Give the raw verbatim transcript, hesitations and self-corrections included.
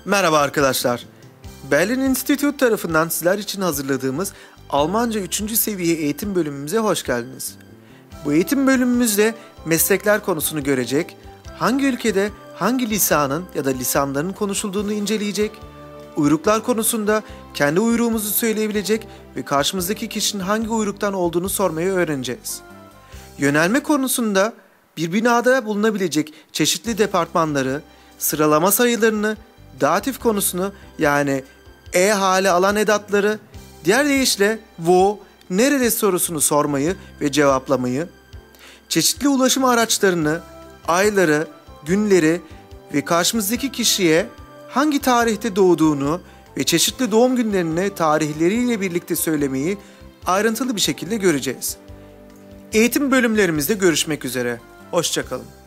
Merhaba arkadaşlar. Berlin Institute tarafından sizler için hazırladığımız Almanca üçüncü seviye eğitim bölümümüze hoş geldiniz. Bu eğitim bölümümüzde meslekler konusunu görecek, hangi ülkede hangi lisanın ya da lisanların konuşulduğunu inceleyecek, uyruklar konusunda kendi uyruğumuzu söyleyebilecek ve karşımızdaki kişinin hangi uyruktan olduğunu sormayı öğreneceğiz. Yönelme konusunda bir binada bulunabilecek çeşitli departmanları, sıralama sayılarını, datif konusunu yani e hali alan edatları, diğer deyişle wo, nerede sorusunu sormayı ve cevaplamayı, çeşitli ulaşım araçlarını, ayları, günleri ve karşımızdaki kişiye hangi tarihte doğduğunu ve çeşitli doğum günlerini tarihleriyle birlikte söylemeyi ayrıntılı bir şekilde göreceğiz. Eğitim bölümlerimizde görüşmek üzere. Hoşça kalın.